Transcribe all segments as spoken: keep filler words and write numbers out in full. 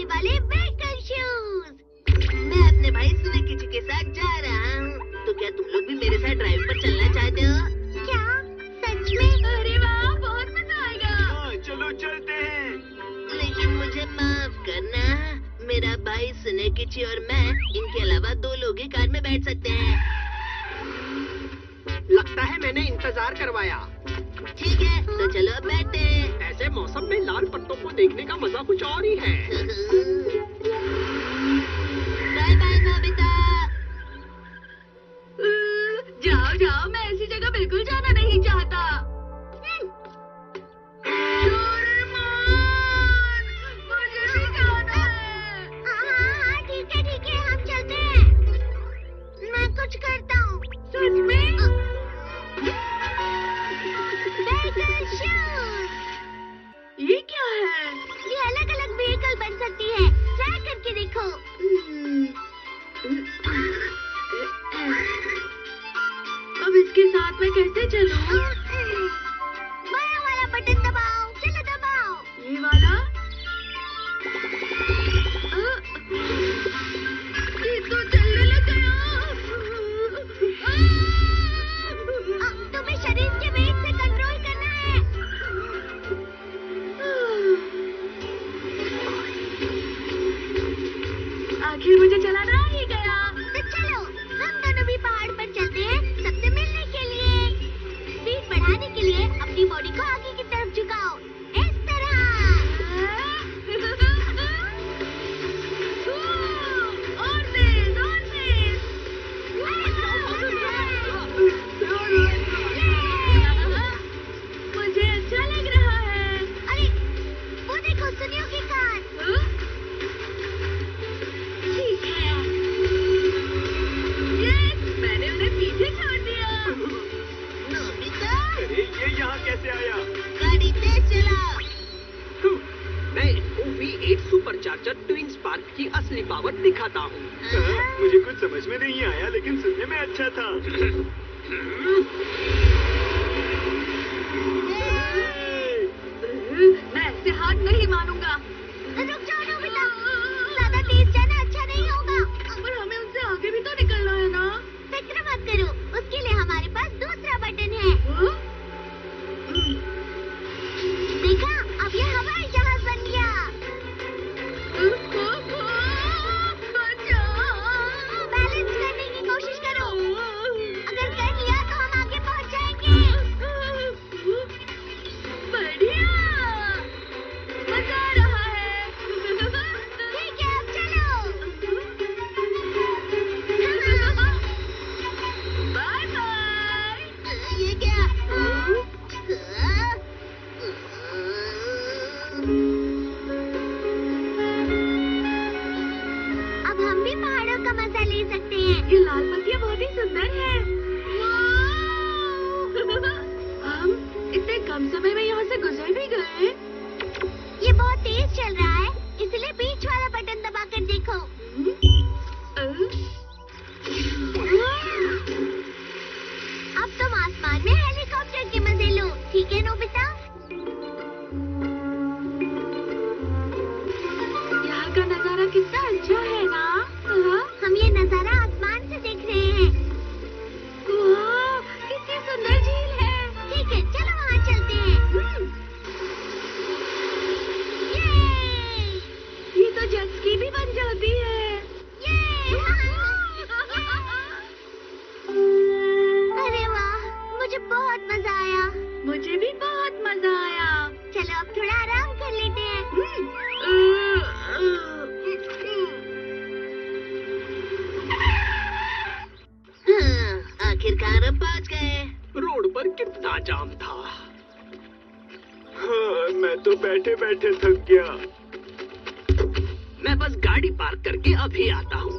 चलने वाले vehicle shoes. मैं अपने भाई सुनेकिची के साथ जा रहा हूँ, तो क्या तुम लोग भी मेरे साथ ड्राइव पर चलना चाहते हो? क्या सच में? अरे वाह, बहुत मजा आएगा। हाँ, चलो चलते हैं। लेकिन मुझे माफ करना, मेरा भाई सुनेकिची और मैं इनके अलावा दो लोग ही कार में बैठ सकते हैं। लगता है मैंने इंतजार करवाया। ठीक है, तो चलो अब बैठते हैं। ऐसे मौसम में लाल पत्तों को देखने का मजा कुछ और ही है। Bye bye Nobita. जाओ जाओ, मैं ऐसी जगह बिल्कुल जाना नहीं चाहता। मुझे भी जाना है। हाँ हाँ ठीक है ठीक है, हम चलते हैं। मैं कुछ करता हूँ। सच में? Vehicle shoes. ये क्या है? ये अलग अलग व्हीकल बन सकती है, ट्राई करके देखो। अब इसके साथ मैं कैसे चलूं? बड़ा वाला बटन दबाओ, चलो दबाओ। ये वाला? ये तो चलने लग गया। तुम्हें शरीर के वेग से कंट्रोल करना है। आखिर मुझे चलाना आ ही गया। तो चलो हम दोनों भी पहाड़ पर चलते हैं, सबसे मिलने के लिए। स्पीड बढ़ाने के लिए अपनी बॉडी को आगे की तरफ झुकाओ, इस तरह। और तेज, और तेज। मुझे अच्छा लग रहा है। अरे वो देखो, सुनियो की कार। ठीक है। यस, मैंने उन्हें पीछे छोड़ दिया। नोबिता, अरे ये यहाँ कैसे आया? गाड़ी तेज चलाओ। मैं इनको V eight supercharger twin spark की असली पावर दिखाता हूँ। हाँ, मुझे कुछ समझ में नहीं आया, लेकिन सुनने में अच्छा था। मैं ऐसे हार नहीं मानूंगा। रुक जाओ नोबिता, ज्यादा तेज जाना अच्छा नहीं होगा। पर हमें उनसे आगे भी तो निकलना है ना। फिक्र मत करो, उसके लिए हमारे पास दूसरा बटन है। हाँ? देखा, अब ये हवाई जहाज बन गया। बचाओ। बैलेंस करने की कोशिश करो। अगर कर लिया तो हम आगे पहुंच जाएंगे। बढ़िया, मजा आ रहा है। ठीक है, अब चलो। Bye bye. ये क्या? अब हम भी पहाड़ों का मजा ले सकते हैं। ये लाल पत्तियाँ बहुत ही सुंदर है। हम इतने कम समय में यहाँ से गुजर भी गए। ये बहुत तेज चल रहा है, इसलिए बीच वाला बटन दबाकर देखो। अब तुम आसमान में हेलीकॉप्टर के मजे लो, ठीक है नोबिता? यहाँ का नजारा कितना अच्छा है ना? हाँ? हम ये नजारा आसमान से देख रहे हैं। वाह, कितनी सुंदर झील है। ठीक है, चलो वहाँ चलते हैं। ये ये तो जेट स्की भी बन जाती है। ये अरे वाह, मुझे बहुत मजा आया। मुझे भी बहुत मजा आया। चलो अब थोड़ा आराम कर लेते हैं। हाँ, आखिरकार हम पहुंच गए। रोड पर कितना जाम था। हाँ, मैं तो बैठे बैठे थक गया। मैं बस गाड़ी पार्क करके अभी आता हूँ।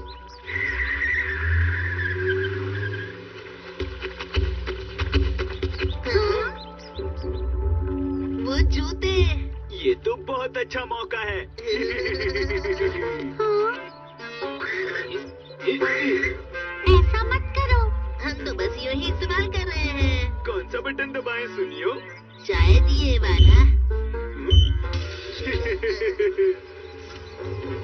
हाँ? वो जूते। ये तो बहुत अच्छा मौका है। हाँ? ऐसा मत करो, हम तो बस यूं ही इस्तेमाल कर रहे हैं। कौन सा बटन दबाएं सुनियो? शायद ये वाला। हम्म?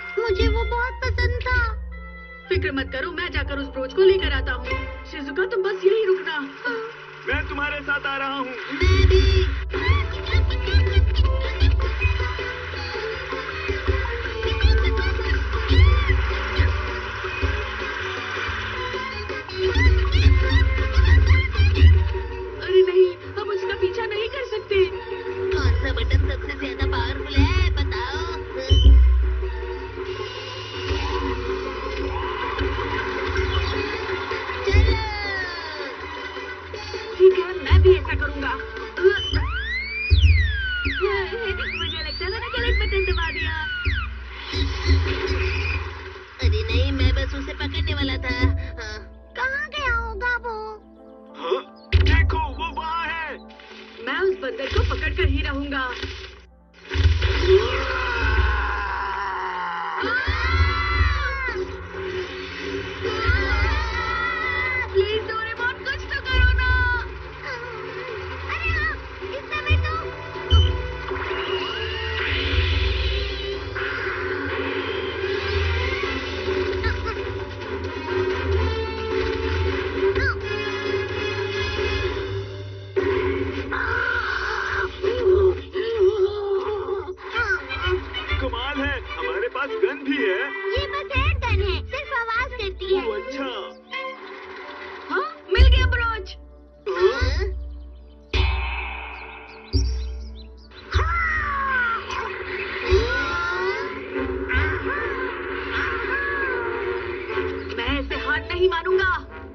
मुझे वो बहुत पसंद था। फिक्र मत करो, मैं जाकर उस ब्रोच को लेकर आता हूँ। शिजुका तुम बस यही रुकना। मैं तुम्हारे साथ आ रहा हूँ। मैं भी। अरे नहीं, हम उसका पीछा नहीं कर सकते। कौन सा बटन सबसे ज्यादा पावरफुल है बताओ? चलो। ठीक है, मैं भी ऐसा करूँगा। मुझे लगता था ना गलत बटन दबा दिया। अरे नहीं, मैं बस उसे पकड़ने वाला था। हाँ। कहाँ गया होगा वो? हाँ? देखो वो वहाँ है। मैं उस बंदर को पकड़ कर ही रहूंगा। प्लीज डोरेमोन, कुछ तो करो ना। अरे हाँ, इस समय तो कमाल है, हमारे पास गन भी है। ये बस एयर गन है, सिर्फ आवाज करती है। ओह, अच्छा। हाँ, मिल गया ब्रोच। हाँ? मैं ऐसे हार नहीं मानूंगा।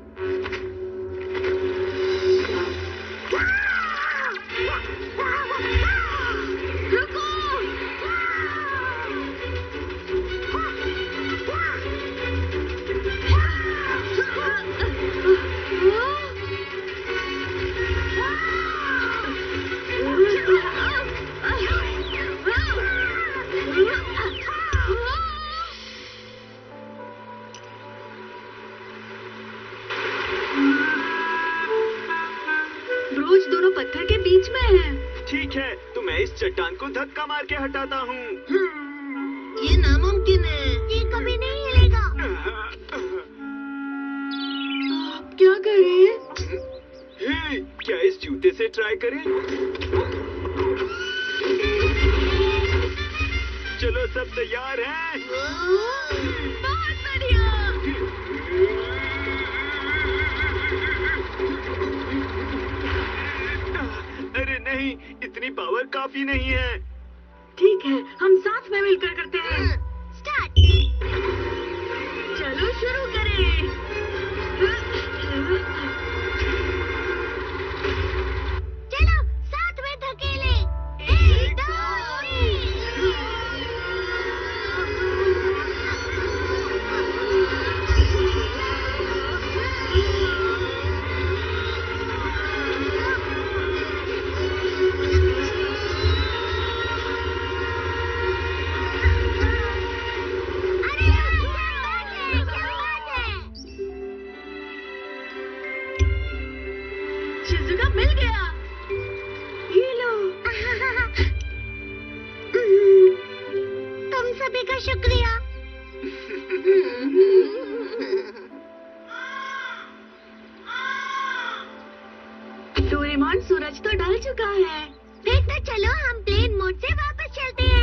रुको। ब्रोच दोनों पत्थर के बीच में है। ठीक है, तो मैं इस चट्टान को धक्का मार के हटाता हूँ। ये नामुमकिन है। ये कभी नहीं हिलेगा। आप क्या करें? हे, क्या इस जूते से ट्राई करें? चलो सब तैयार हैं? बहुत बढ़िया। अरे नहीं, इतनी पावर काफी नहीं है। ठीक है, हम साथ में मिलकर करते हैं। स्टार्ट। चलो शुरू करें। चलो साथ में धकेले। एक, दो, अरे यार, क्या बात है, क्या बात है? शिजुका मिल गया। ये लो। तुम सभी का शुक्रिया। डोरेमोन, सूरज तो ढल चुका है। फिर तो चलो हम प्लेन मोड से वापस चलते हैं।